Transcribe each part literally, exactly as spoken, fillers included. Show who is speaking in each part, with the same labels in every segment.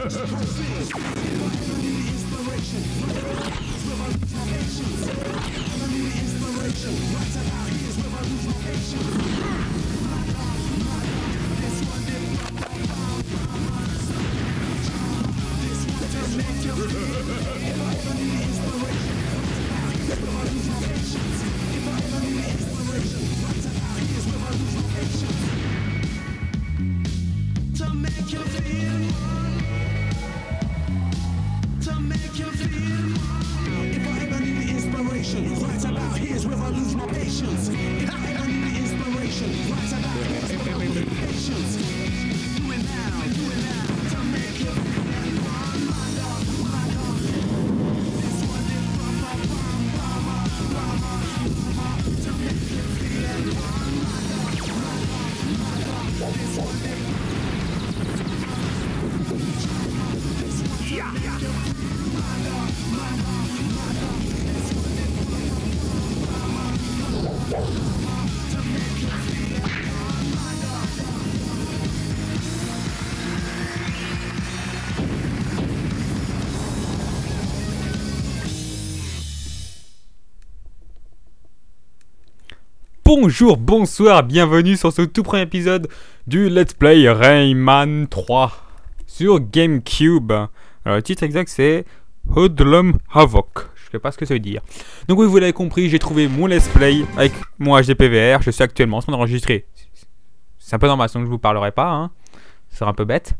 Speaker 1: Bonjour, bonsoir, bienvenue sur ce tout premier épisode du Let's Play Rayman trois sur GameCube. Alors le titre exact c'est Hoodlum Havoc, je sais pas ce que ça veut dire. Donc oui, vous l'avez compris, j'ai trouvé mon Let's Play avec mon H D P V R, je suis actuellement en train d'enregistrer. C'est un peu normal, sinon je vous parlerai pas, hein. Ça serait un peu bête.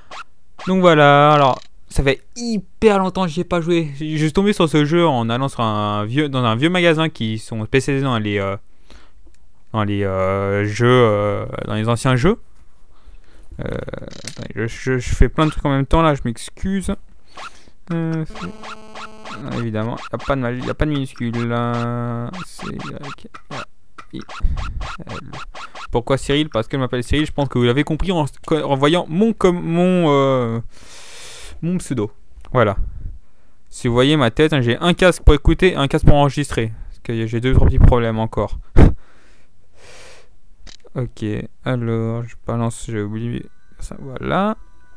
Speaker 1: Donc voilà, alors ça fait hyper longtemps que j'y ai pas joué. Je suis tombé sur ce jeu en allant sur un vieux, dans un vieux magasin qui sont spécialisés dans les... Euh, dans les euh, jeux, euh, dans les anciens jeux. Euh, attendez, je, je, je fais plein de trucs en même temps là, je m'excuse. Euh, ah, évidemment, il n'y a pas de mal, il n'y a pas de minuscule là. Pourquoi Cyril? Parce qu'elle m'appelle Cyril, je pense que vous l'avez compris en, en voyant mon, comme, mon, euh, mon pseudo. Voilà. Si vous voyez ma tête, hein, j'ai un casque pour écouter, un casque pour enregistrer. Parce que j'ai deux trois petits problèmes encore. Ok, alors je balance, j'ai oublié ça, voilà.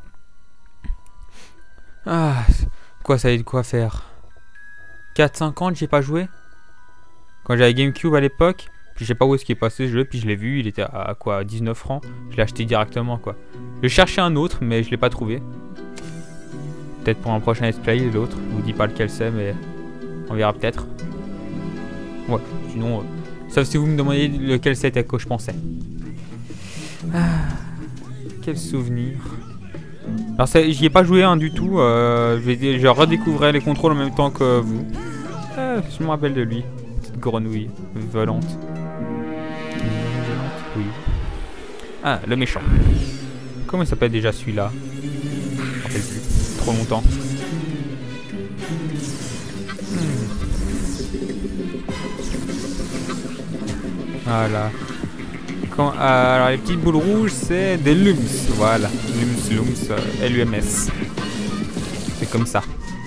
Speaker 1: Ah, quoi, ça y est de quoi faire. quatre cinquante, j'ai pas joué. Quand j'avais GameCube à l'époque, puis je sais pas où est-ce qu'il est passé ce jeu, puis je l'ai vu, il était à quoi, dix-neuf francs. Je l'ai acheté directement quoi. Je cherchais un autre, mais je l'ai pas trouvé. Peut-être pour un prochain let's play, l'autre. Je vous dis pas lequel c'est, mais on verra peut-être. Ouais, sinon... Euh... Sauf si vous me demandez lequel c'était que je pensais. Ah, quel souvenir. Alors j'y ai pas joué hein, du tout. Euh, je, vais, je redécouvrais les contrôles en même temps que vous. Ah, je me rappelle de lui. Petite grenouille volante. Oui. Ah, le méchant. Comment il s'appelle déjà celui-là? Je me rappelle plus. Trop longtemps. Voilà. Quand, euh, alors les petites boules rouges c'est des lums. Voilà. Lums, lums, euh, L U M S. C'est comme ça.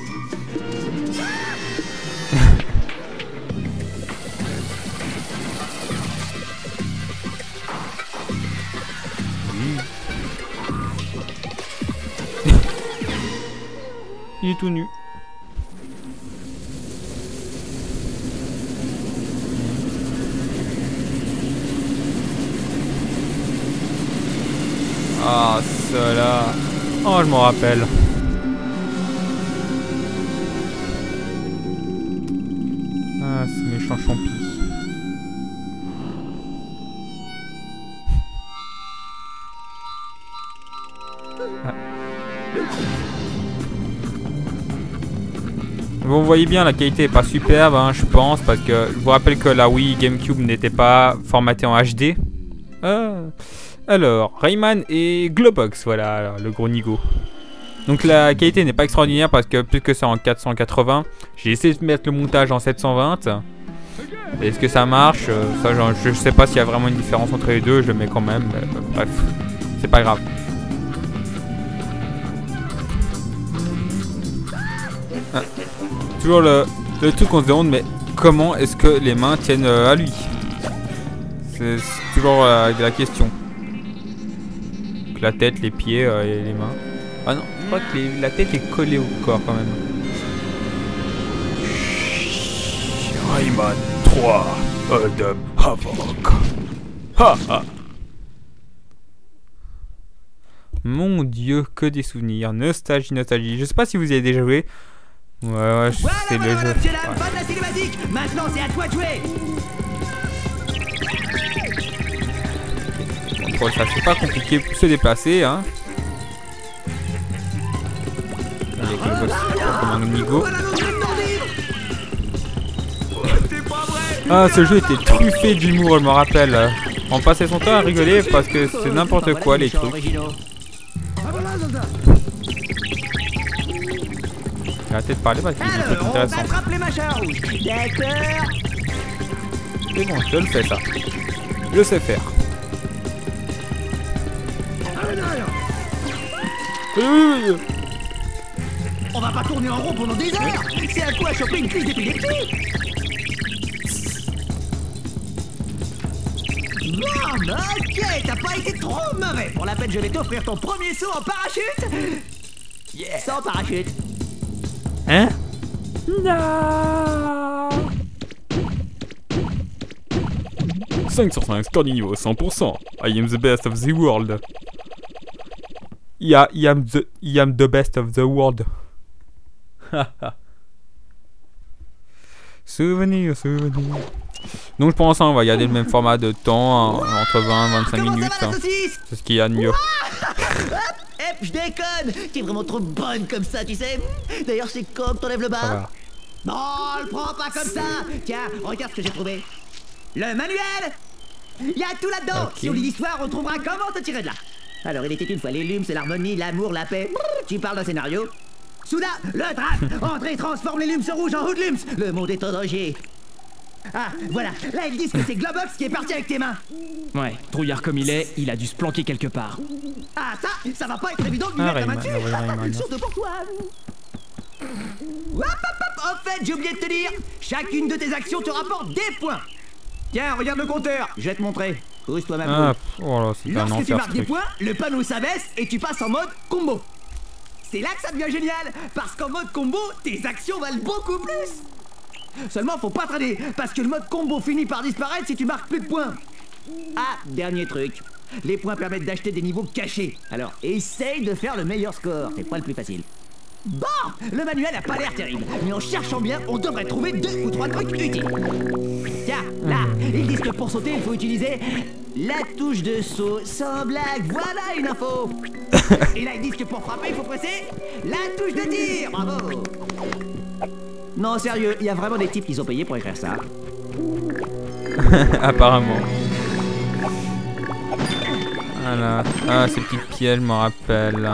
Speaker 1: Oui. Il est tout nu. Ah, cela. Oh, je m'en rappelle. Ah, ce méchant champi. Ah. Bon, vous voyez bien, la qualité est pas superbe, hein, je pense, parce que je vous rappelle que la Wii GameCube n'était pas formatée en H D. Ah. Alors, Rayman et Globox, voilà, alors, le gros nigo. Donc la qualité n'est pas extraordinaire parce que plus que ça en quatre cent quatre-vingts. J'ai essayé de mettre le montage en sept cent vingt. Est-ce que ça marche? Ça, genre, je sais pas s'il y a vraiment une différence entre les deux, je le mets quand même. Mais, euh, bref, c'est pas grave. Ah. Toujours le, le truc qu'on se demande, mais comment est-ce que les mains tiennent euh, à lui? C'est toujours euh, la question. La tête, les pieds euh, et les mains. Ah non, je crois que les, la tête est collée au corps quand même. Rayman trois, Hoodlum Havoc. Ha ha. Mon dieu, que des souvenirs. Nostalgie, nostalgie. Je sais pas si vous y avez déjà joué. Ouais, ouais,
Speaker 2: voilà,
Speaker 1: c'est
Speaker 2: voilà,
Speaker 1: le
Speaker 2: voilà,
Speaker 1: jeu.
Speaker 2: monsieur,
Speaker 1: Ouais.
Speaker 2: la bonne la cinématique. Maintenant, c'est à toi de jouer.
Speaker 1: Bon, ça c'est pas compliqué pour se déplacer, hein. Il y a quelque chose comme un Nigo.
Speaker 2: Voilà l'objectif d'ordure. C'est pas vrai.
Speaker 1: Ah, ce jeu était truffé d'humour, je me rappelle. On passait son temps à rigoler parce que c'est n'importe quoi les trucs. Arrêtez de parler parce qu'il y a des trucs
Speaker 2: Alors, on
Speaker 1: intéressants.
Speaker 2: attrape les machins rouges. D'accord.
Speaker 1: C'est bon, je le fais ça. Je sais faire.
Speaker 2: On va pas tourner en rond pendant des heures. C'est à quoi choper une crise d'épilepsie. Bon, ok, t'as pas été trop mauvais. Pour la peine, je vais t'offrir ton premier saut en parachute. Yeah. Sans parachute.
Speaker 1: Hein? Non. cinq sur cinq, score du niveau cent pour cent. I am the best of the world. Yeah, I am the, I am the best of the world. Souvenir, souvenir. Donc je pense qu'on va garder le même format de temps, hein, entre vingt et vingt-cinq
Speaker 2: Comment
Speaker 1: minutes.
Speaker 2: ça va,
Speaker 1: Hein.
Speaker 2: la saucisse?
Speaker 1: C'est ce qu'il y a de mieux.
Speaker 2: Eh, je déconne. T'es vraiment trop bonne comme ça, tu sais. D'ailleurs, c'est quand que t'enlèves le bas.
Speaker 1: Voilà.
Speaker 2: Non, le prends pas comme ça. Tiens, regarde ce que j'ai trouvé. Le manuel. Il y a tout là-dedans.
Speaker 1: Ok.
Speaker 2: Si on lit l'histoire, on trouvera comment te tirer de là. Alors, il était une fois les lumes, c'est l'harmonie, l'amour, la paix. Tu parles d'un scénario. Soudain, le drac. André transforme les lumes rouges en hoodlums. Le monde est en danger. Ah, voilà. Là, ils disent que c'est Globox qui est parti avec tes mains.
Speaker 3: Ouais, trouillard comme il est, il a dû se planquer quelque part.
Speaker 2: Ah, ça, ça va pas être évident de lui
Speaker 1: Ah,
Speaker 2: mettre la main
Speaker 1: Rayman,
Speaker 2: dessus.
Speaker 1: ah oui, Rayman.
Speaker 2: Surtout pour toi. Hop, hop, hop. En fait, j'ai oublié de te dire, chacune de tes actions te rapporte des points. Tiens, regarde le compteur. Je vais te montrer. Pousse-toi, ma
Speaker 1: Ah,
Speaker 2: poule.
Speaker 1: oh là, c'est un
Speaker 2: Lorsque tu
Speaker 1: enfer ce
Speaker 2: marques des
Speaker 1: truc.
Speaker 2: points, le panneau s'abaisse et tu passes en mode combo. C'est là que ça devient génial, parce qu'en mode combo, tes actions valent beaucoup plus. Seulement, faut pas traîner, parce que le mode combo finit par disparaître si tu marques plus de points. Ah, dernier truc. Les points permettent d'acheter des niveaux cachés. Alors, essaye de faire le meilleur score. C'est pas le plus facile. Bon, le manuel a pas l'air terrible, mais en cherchant bien, on devrait trouver deux ou trois trucs utiles. Tiens, là, ils disent que pour sauter, il faut utiliser la touche de saut. Sans blague, voilà une info. Et là, ils disent que pour frapper, il faut presser la touche de tir. Bravo. Non, sérieux, il y a vraiment des types qui ont payé pour écrire ça.
Speaker 1: Apparemment. Voilà. Ah, ces petites pièges, je m'en rappelle.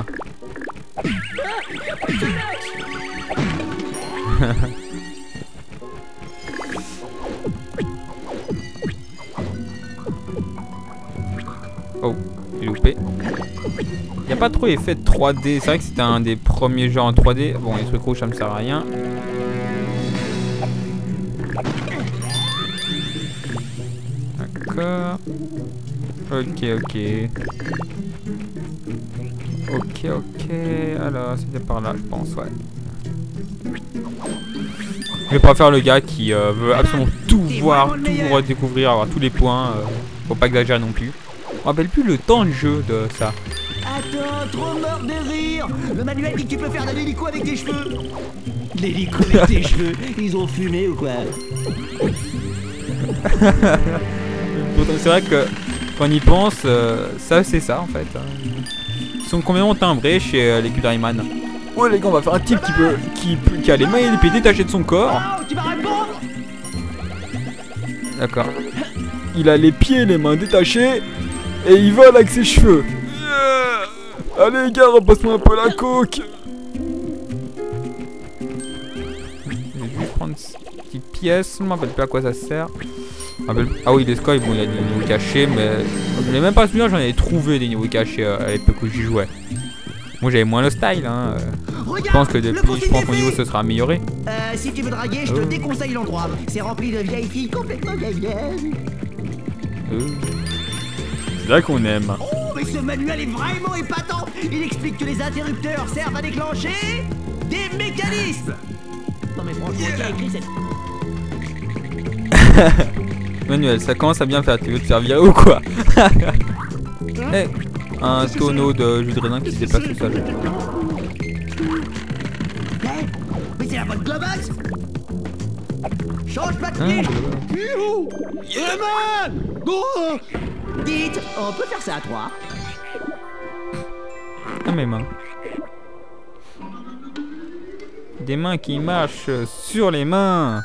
Speaker 1: Oh, j'ai loupé. Il n'y a pas trop effet de trois D. C'est vrai que c'était un des premiers jeux en trois D. Bon, les trucs rouges, ça me sert à rien. D'accord. Ok, ok. Ok, ok. Alors, c'était par là, je pense, ouais. Je vais pas faire le gars qui euh, veut absolument tout voir, tout redécouvrir, avoir tous les points. Euh, faut pas exagérer non plus. Je me rappelle plus le temps de jeu de ça.
Speaker 2: Attends, trop mort de rire. Le manuel dit que tu peux faire de l'hélico avec tes cheveux. L'hélico avec tes cheveux, ils ont fumé ou quoi?
Speaker 1: C'est vrai que quand on y pense, euh, ça c'est ça en fait. Ils sont complètement timbrés chez euh, l'équipe d'Rayman. Ouais les gars, on va faire un type qui peut, qui, peut- qui a les mains et les pieds détachés de son corps.
Speaker 2: Oh, tu vas répondre?
Speaker 1: D'accord. Il a les pieds et les mains détachés et il vole avec ses cheveux. Yeah. Allez les gars, repasse-moi un peu la coke. Je vais juste prendre cette petite pièce, je me rappelle plus à quoi ça sert. Je me rappelle- Ah oui, les sky, bon, il y a des niveaux cachés, mais je n'ai même pas souvenir, j'en avais trouvé des niveaux cachés euh, à l'époque où j'y jouais. Moi j'avais moins le style, hein. euh. Je pense que depuis, je pense que mon niveau se sera amélioré.
Speaker 2: Euh, si tu veux draguer, je te
Speaker 1: Oh.
Speaker 2: déconseille l'endroit. C'est rempli de vieilles filles complètement vieilles.
Speaker 1: Euh. C'est là qu'on aime.
Speaker 2: Oh, mais mais ce manuel est vraiment épatant. Il explique que les interrupteurs servent à déclencher des mécanismes. Non mais franchement, qui a écrit cette...
Speaker 1: Manuel, ça commence à bien faire. Tu veux te faire virer ou quoi? Hey, un tonneau de jus de raisin qui se déplace tout seul.
Speaker 2: Hey, mais c'est la bonne Globox. Change pas de
Speaker 1: Ah,
Speaker 2: pied.
Speaker 1: Youhou.
Speaker 2: Yeah man. Oh. Dites, on peut faire ça à trois.
Speaker 1: Ah, mes mains. Des mains qui marchent sur les mains.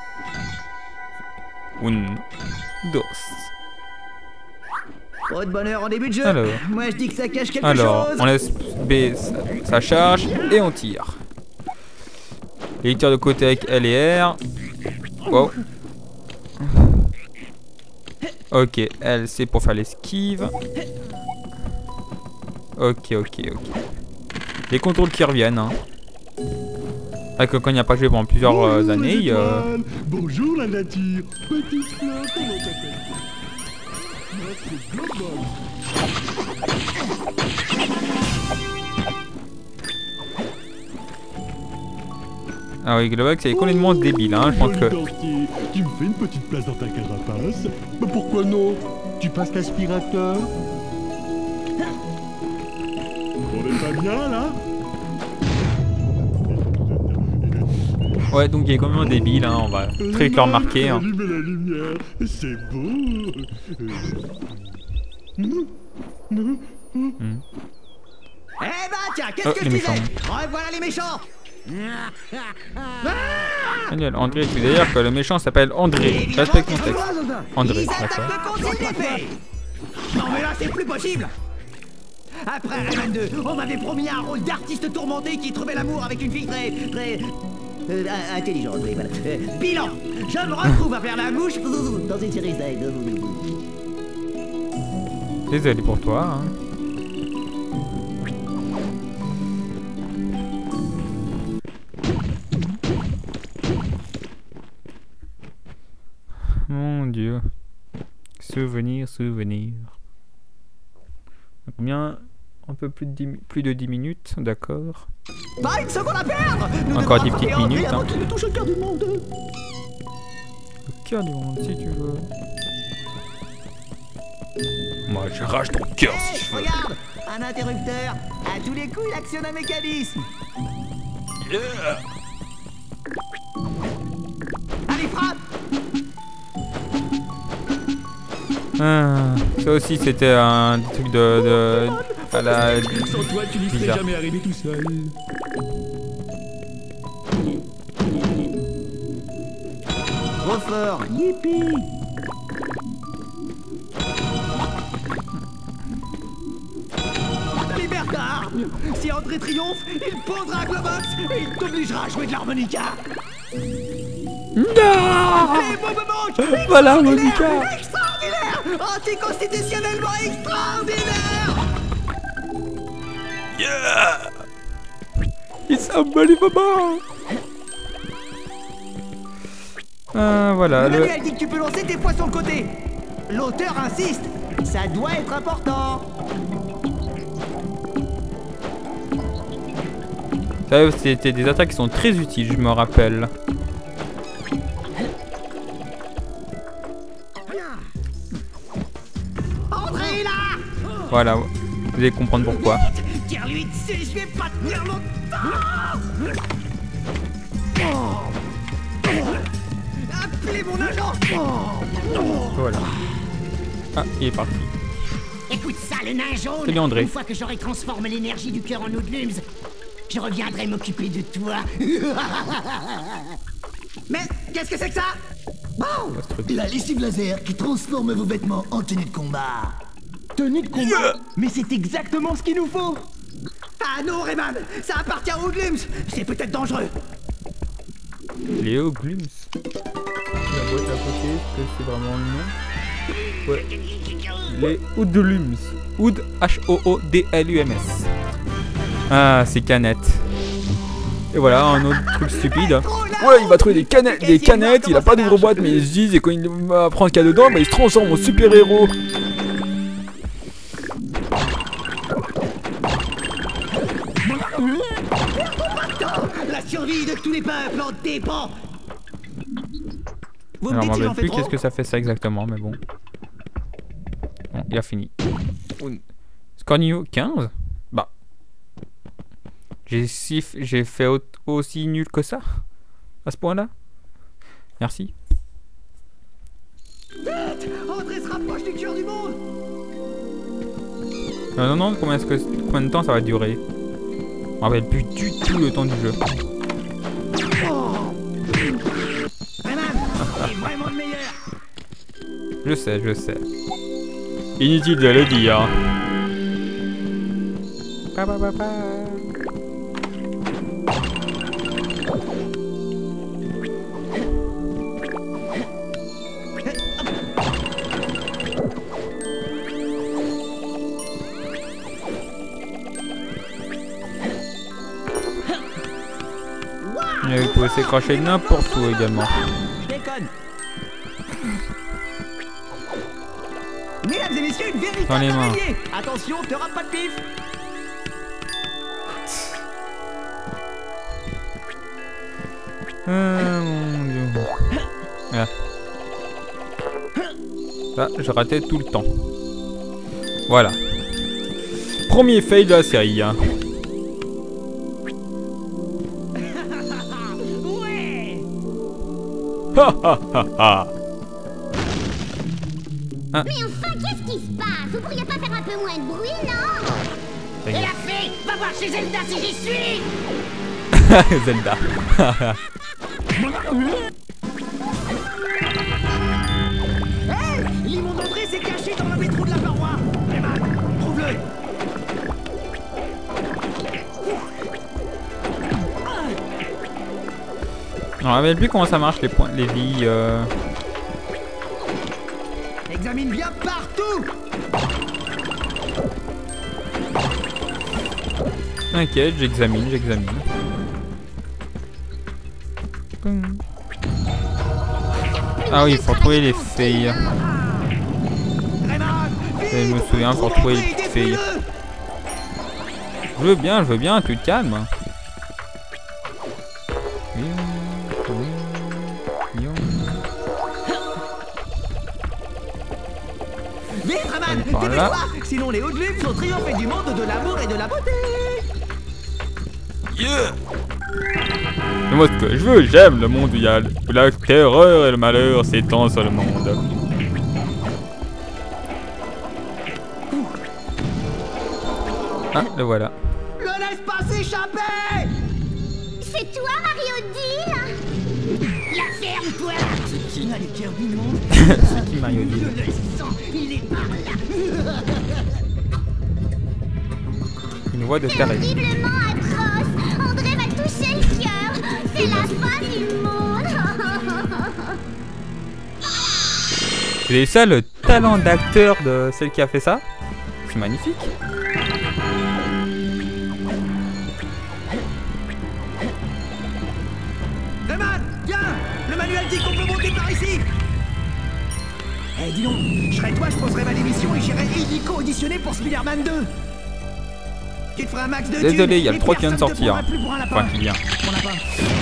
Speaker 1: Un, dos.
Speaker 2: Trop de bonheur en début de jeu.
Speaker 1: Alors.
Speaker 2: Moi je dis que ça cache quelque
Speaker 1: Alors,
Speaker 2: chose.
Speaker 1: on laisse B, ça, ça charge et on tire. Les tirs de côté avec L et R. Wow. Ok, L c'est pour faire l'esquive. Ok, ok, ok. Les contrôles qui reviennent. Hein. Avec quand il n'y a pas joué pendant plusieurs euh, années. Euh...
Speaker 4: Bonjour la nature. Petite fleur, comment t'appelles? Notre Globox.
Speaker 1: Ah oui, Globox, c'est complètement débile, hein, je pense que...
Speaker 4: Dentier, tu me fais une petite place dans ta carapace? Mais pourquoi non? Tu passes l'aspirateur? On est pas bien là?
Speaker 1: Ouais, donc il est complètement débile, hein, on va très vite le remarquer. Hein.
Speaker 4: Allume la lumière, c'est beau.
Speaker 1: Hmm.
Speaker 2: Eh ben tiens, qu'est-ce
Speaker 1: Oh,
Speaker 2: que
Speaker 1: les
Speaker 2: je disais?
Speaker 1: méchants.
Speaker 2: Revoilà les méchants.
Speaker 1: Daniel, André, tu veux dire que le méchant s'appelle André. Respecte ton texte. André,
Speaker 2: Ils attaquent
Speaker 1: d'accord.
Speaker 2: le consigne d'épée. Non mais là c'est plus possible. Après Rayman deux, on m'avait promis un rôle d'artiste tourmenté qui trouvait l'amour avec une fille très... très... Euh, intelligente, oui, voilà. Euh, bilan, je me retrouve à faire la mouche dans une série Z.
Speaker 1: Désolé pour toi. Hein. Mon Dieu. Souvenir, souvenir. Combien? Un peu plus de dix, plus de dix minutes, d'accord.
Speaker 2: Pas une seconde à perdre. Nous
Speaker 1: Encore
Speaker 2: devons
Speaker 1: dix petites
Speaker 2: attraper André
Speaker 1: minutes,
Speaker 2: avant
Speaker 1: hein.
Speaker 2: qu'il ne touche le cœur du monde.
Speaker 1: Le cœur du monde, si tu veux. Moi, je rage ton cœur si
Speaker 2: Hey,
Speaker 1: tu veux.
Speaker 2: regarde, un interrupteur. À tous les coups, il actionne un mécanisme.
Speaker 1: Yeah.
Speaker 2: Allez, frappe.
Speaker 1: Ah, ça aussi, c'était un truc de... de à la...
Speaker 3: Sans toi, tu n'y serais
Speaker 1: bizarre.
Speaker 3: jamais arrivé tout seul.
Speaker 2: Trop fort. Yippee. Libertard. Si André triomphe, il pondra un Globox et il t'obligera à jouer de l'harmonica.
Speaker 1: Non.
Speaker 2: Les mots me manquent.
Speaker 1: Pas l'harmonica.
Speaker 2: Extraordinaire. Anticonstitutionnellement extraordinaire.
Speaker 1: Yeah. It's unbelievable. Ah, voilà.
Speaker 2: Le
Speaker 1: Le...
Speaker 2: manuel dit que tu peux lancer tes points sur le côté. L'auteur insiste. Ça doit être important.
Speaker 1: Ça, c'était des attaques qui sont très utiles, je me rappelle.
Speaker 2: André est là.
Speaker 1: Voilà, vous allez comprendre pourquoi.
Speaker 2: Tire-lui dessus, je vais pas tenir longtemps. Appelez mon agent.
Speaker 1: Voilà. Ah, il est parti.
Speaker 5: Écoute ça, le nain jaune.
Speaker 1: Salut, André.
Speaker 5: Une fois que j'aurai transformé l'énergie du cœur en Hoodlums, je reviendrai m'occuper de toi.
Speaker 2: Mais qu'est-ce que c'est que ça? Bon,
Speaker 1: Ce truc.
Speaker 2: la lessive laser qui transforme vos vêtements en tenue de combat. Tenue de combat? Mais c'est exactement ce qu'il nous faut. Ah non, Rayman, ça appartient aux Hoodlums. C'est peut-être dangereux.
Speaker 1: Léo Glums. La boîte à côté, est-ce que c'est vraiment le nom? Ouais. Les Hoodlums. Hood, H O O D L U M S. Ah, c'est canettes. Et voilà, un autre truc stupide. Ouais, il va trouver des canettes, des canettes, il a pas d'ouvre-boîte, mais il se dit, et quand il va prendre ce qu'il y a dedans, bah, il se transforme en super-héros.
Speaker 2: survie de tous les peuples en dépend. Vous me
Speaker 1: Alors,
Speaker 2: dites
Speaker 1: on
Speaker 2: si
Speaker 1: ne
Speaker 2: j'en fais
Speaker 1: plus
Speaker 2: trop?
Speaker 1: qu'est-ce que ça fait ça exactement, mais bon. Bon, il a fini. Score niveau quinze? Bah. J'ai si j'ai fait au aussi nul que ça? À ce point-là? Merci.
Speaker 2: Vite! André se rapproche du cœur du monde!
Speaker 1: Euh, non, non, combien, est-ce que, combien de temps ça va durer? Je me rappelle plus du tout le temps du jeu.
Speaker 2: Oh. Rayman, c'est vraiment le meilleur!
Speaker 1: Je sais, je sais. Inutile de le dire. Pa, pa, pa, pa. Et vous pouvez s'écracher n'importe où également.
Speaker 2: Je déconne! Mesdames et messieurs, une
Speaker 1: Dans les
Speaker 2: véritable
Speaker 1: mains.
Speaker 2: araignée! Attention, t'auras pas de pif!
Speaker 1: Ah mon dieu. Ah. Là, j'ai raté tout le temps. Voilà. Premier fail de la série. Hein.
Speaker 2: Ouais!
Speaker 1: Ha ha ha ha.
Speaker 6: Mais enfin, qu'est-ce qui se passe? Vous pourriez pas faire un peu moins de bruit, non?
Speaker 5: Et la fée, va voir chez Zelda si j'y suis.
Speaker 1: Zelda.
Speaker 2: Hey! Limon d'André s'est caché dans le métro de la paroi! Rayman, trouve-le!
Speaker 1: On ne rappelle plus comment ça marche les points, les vies. Euh...
Speaker 2: Examine bien partout!
Speaker 1: T'inquiète, j'examine, j'examine. Ah oui, il faut retrouver les filles.
Speaker 2: Rayman,
Speaker 1: Et je me souviens, faut retrouver les petites filles. Je veux bien, je veux bien, tu te calmes.
Speaker 2: Vite, Rayman,
Speaker 1: Par là.
Speaker 2: dépêche-toi! Sinon les Hoodlums vont triompher du monde de l'amour et de la beauté!
Speaker 1: Yeah. C'est moi ce que je veux, j'aime le monde où il y a où la terreur et le malheur s'étendent sur le monde. Ah, le voilà.
Speaker 2: Le laisse pas s'échapper!
Speaker 6: C'est toi, Mario Deal?
Speaker 5: La ferme-toi.
Speaker 2: Qui a les cœurs du monde?
Speaker 1: C'est qui Mario dit?
Speaker 5: Je le sens, il est par là.
Speaker 1: Une voix de taré.
Speaker 6: Terriblement atroce. André va toucher le cœur. C'est la fin du monde.
Speaker 1: C'est ça le talent d'acteur de celle qui a fait ça? C'est magnifique.
Speaker 2: Rayman, viens! Le manuel dit qu'on peut monter par ici! Eh, dis donc, je serais toi, je poserais ma démission et j'irais illico auditionner pour Spider-Man deux! Tu te feras un max de thunes,
Speaker 1: Désolé, il y a le
Speaker 2: et
Speaker 1: trois qui vient de
Speaker 2: personne te
Speaker 1: sortir.
Speaker 2: prendra plus pour un lapin.
Speaker 1: Enfin, qui vient.
Speaker 2: Mon lapin.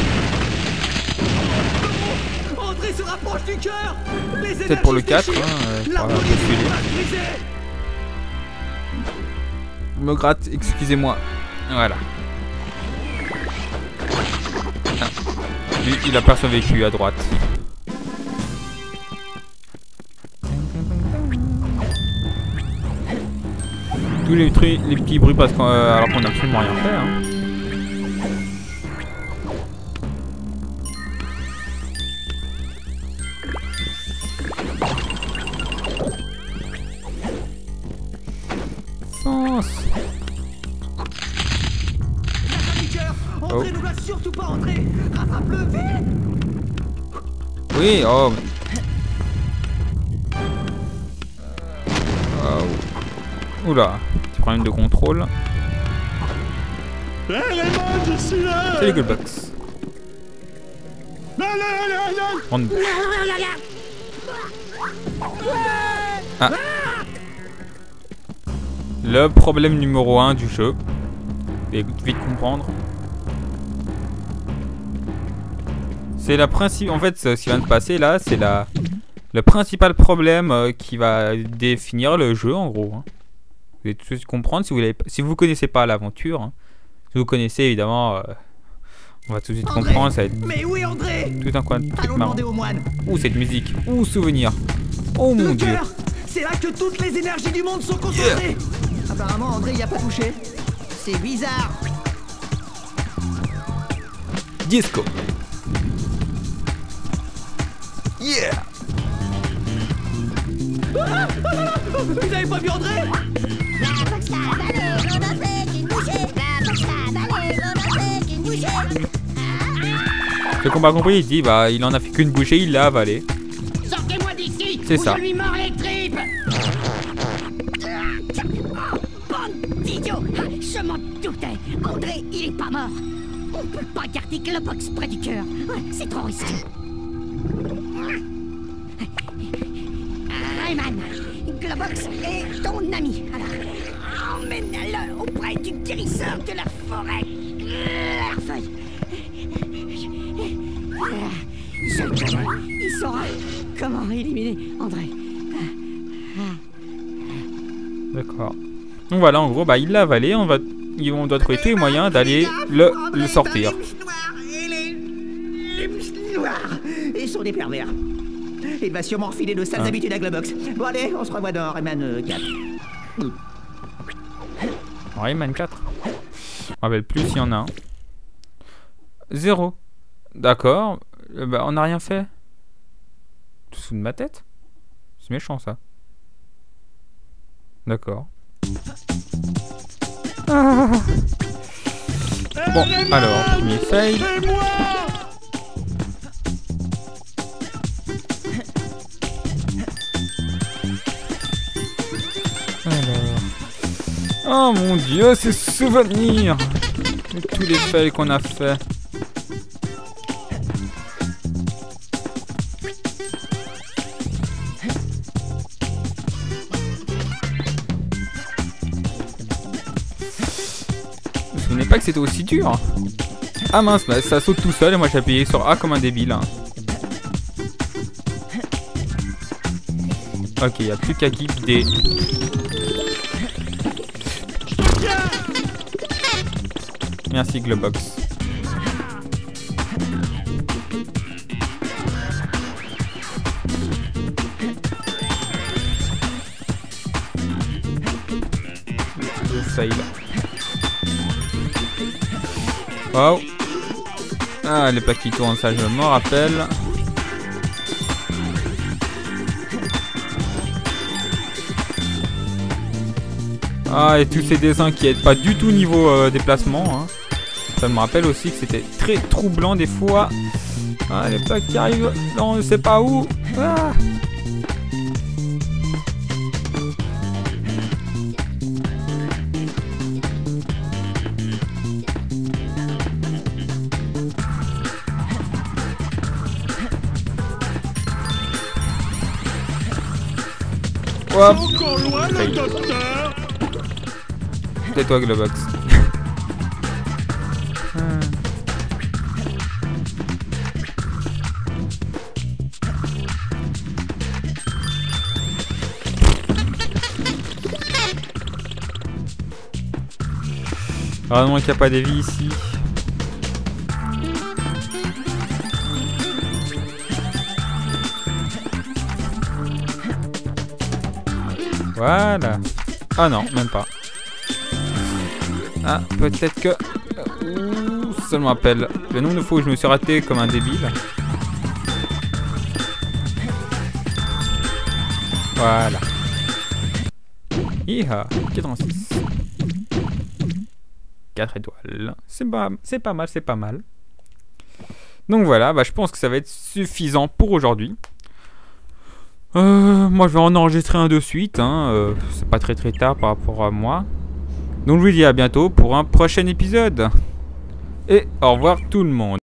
Speaker 2: Oh, André se rapproche du cœur! Les
Speaker 1: Peut-être pour le
Speaker 2: énergies
Speaker 1: quatre,
Speaker 2: se
Speaker 1: hein,
Speaker 2: déchirent.
Speaker 1: euh,
Speaker 2: L'arbre
Speaker 1: voilà,
Speaker 2: des
Speaker 1: celui-là.
Speaker 2: dieux va se briser.
Speaker 1: Je me gratte, excusez-moi. Voilà. Ah. Lui, il a pas survécu à droite. Tous les, trucs, les petits bruits parce qu'on, euh, alors qu'on n'a absolument rien fait. Hein. Sens.
Speaker 2: La fin du cœur! André
Speaker 1: Oh.
Speaker 2: ne doit surtout pas entrer! Rattrape-le, vite!
Speaker 1: Oui, oh. Oh. Oula, petit problème de contrôle.
Speaker 4: Hé Rayman, je suis là.
Speaker 1: C'est les Gullbox.
Speaker 4: Là, là, là, là.
Speaker 1: Rentre. Ah. Le problème numéro un du jeu. Et vite comprendre. C'est la principe. En fait, ce qui vient de passer là, c'est la le principal problème euh, qui va définir le jeu en gros. Hein. Vous allez tout de suite comprendre si vous ne si vous connaissez pas l'aventure. Hein. Si vous connaissez évidemment, euh, on va tout de suite
Speaker 2: André,
Speaker 1: comprendre. Ça va être
Speaker 2: mais oui, André.
Speaker 1: tout un coin de truc
Speaker 2: Allons
Speaker 1: marrant.
Speaker 2: demander au moine.
Speaker 1: Ouh, cette musique. Ouh, souvenir. Oh mon
Speaker 2: Le
Speaker 1: dieu.
Speaker 2: cœur, c'est là que toutes les énergies du monde sont concentrées. Yeah. Apparemment, André y a pas touché. C'est bizarre.
Speaker 1: Disco. Yeah.
Speaker 2: Ah, ah, vous avez pas vu André?
Speaker 6: La boxe à balai, on a fait qu'une bouchée. La boxe à balai, on a fait qu'une bouchée.
Speaker 1: Ce qu'on m'a compris, il dit bah il en a fait qu'une bouchée, il l'a avalé.
Speaker 5: Sortez-moi d'ici.
Speaker 1: C'est ça.
Speaker 5: Je lui mords les tripes.
Speaker 6: Bande d'idiots! Je m'en doutais! André, il est pas mort! On peut pas garder Globox près du cœur! Ouais, c'est trop risqué! Rayman! Globox est ton ami! Alors, emmène-le auprès du guérisseur de la forêt! Clairefeuille! Je le connais! Il saura comment éliminer André!
Speaker 1: D'accord. Donc voilà, en gros, bah il l'a avalé. On va, on doit trouver tous les moyens d'aller le, le sortir.
Speaker 2: Ils sont des pervers. Il va sûrement refiler de sales
Speaker 1: Ah.
Speaker 2: habitudes à Globox. Bon allez, on se revoit dans Rayman euh, quatre.
Speaker 1: Rayman quatre. Je me rappelle plus s'il y en a un. Zéro. D'accord. Euh, bah on n'a rien fait. Tout sous de ma tête. C'est méchant ça. D'accord. Ah. Bon, alors, premier fail. Alors. Oh mon dieu, ces souvenirs de tous les fails qu'on a fait. Je ne savais pas que c'était aussi dur. Ah mince, bah, ça saute tout seul et moi j'ai appuyé sur A comme un débile. Hein. Ok, il n'y a plus qu'à qui D. Merci Globox. Le fail. Wow. Ah, les plaques qui tournent, ça je m'en rappelle. Ah, et tous ces dessins qui aident pas du tout niveau euh, déplacement. Hein. Ça me rappelle aussi que c'était très troublant des fois. Ah, les plaques qui arrivent, non, on ne sait pas où. Ah. Hop.
Speaker 4: Encore loin, le docteur.
Speaker 1: C'est toi Globox. Heureusement qu'il n'y a pas des vies ici. Voilà. Ah non, même pas. Ah, peut-être que... Ouh, ça me rappelle le nombre de fois où je me suis raté comme un débile. Voilà. Iha, quatre-vingt-six. quatre étoiles. C'est pas, c'est pas mal, c'est pas mal. Donc voilà, bah, je pense que ça va être suffisant pour aujourd'hui. Euh, moi je vais en enregistrer un de suite, hein. euh, c'est pas très très tard par rapport à moi. Donc je vous dis à bientôt pour un prochain épisode. Et au revoir tout le monde.